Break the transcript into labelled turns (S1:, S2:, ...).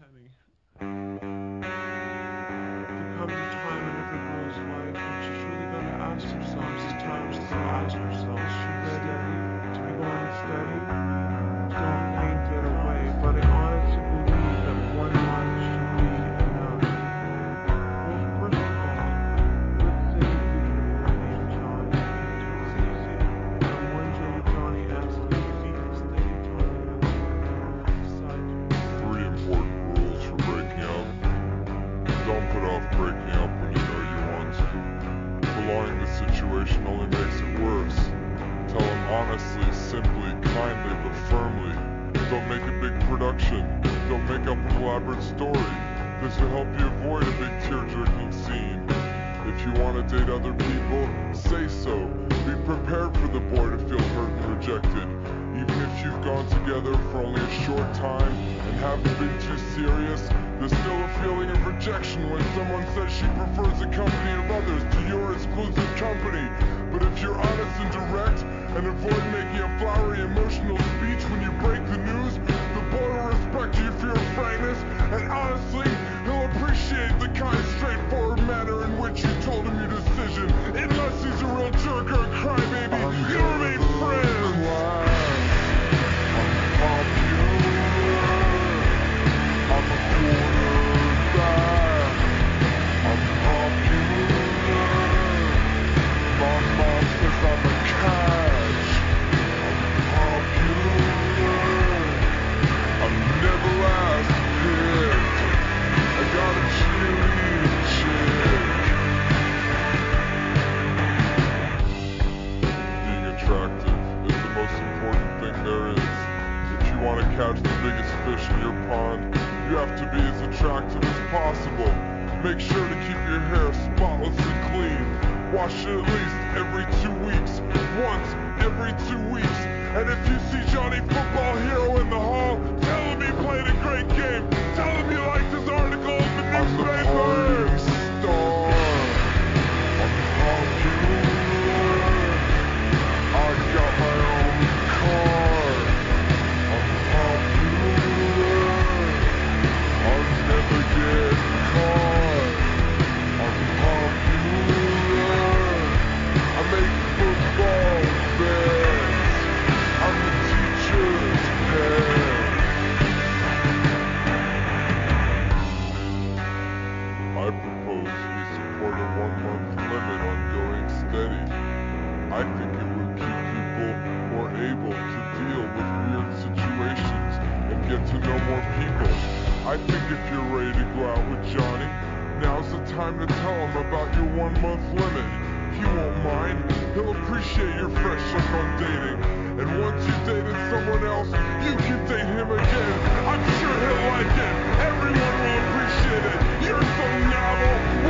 S1: penny. There comes a time in every girl's life when she's really gonna ask herself, sometimes to ask herself, is she ready to be going steady? Don't paint it away, but I honestly believe that 1 month should be enough. Well, first of all, let's say that you were named Johnny. It's easy. And one day Johnny asks you to feed him steady Johnny decide to
S2: Three important rules for breaking up. Don't put off breaking up when you know you want to. Prolonging the situation only makes it worse. Tell him honestly, simply, kindly, but firmly. Don't make a big production. Don't make up an elaborate story. This will help you avoid a big tear-jerking scene. If you want to date other people, say so. Be prepared for the boy to feel hurt and rejected. Even if you've gone together for only a short time and haven't been too serious, there's still a feeling of rejection when someone says she prefers the company of others to your exclusive company. But if you're honest and direct and avoid making a flowery emotional speech when you break the news, the boy will respect you for your frankness, and honestly, he'll appreciate the kind, straightforward manner in which you told him your decision. Unless he's a real jerk or a crybaby, you'll remain friends. Catch the biggest fish in your pond, you have to be as attractive as possible. Make sure to keep your hair spotless and clean. Wash it at least every 2 weeks, once every 2 weeks. And if you see Johnny Football Hero in the hall, tell him he played a great game. Tell him you liked his article in the newspaper. Star. I'm popular. I got my own car. I propose we support a 1 month limit on going steady. I think it would keep people more able to deal with weird situations and get to know more people. I think if you're ready to go out with Johnny, now's the time to tell him about your 1 month limit. He won't mind. He'll appreciate your fresh look on dating. And once you've dated someone else, you can date him again. I'm sure he'll like it. Everyone will appreciate it. You're so novel.